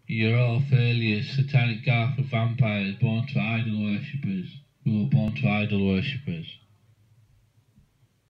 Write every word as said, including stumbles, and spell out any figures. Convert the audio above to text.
You're all failures, satanic kafir vampires born to idol worshippers, who were born to idol worshippers.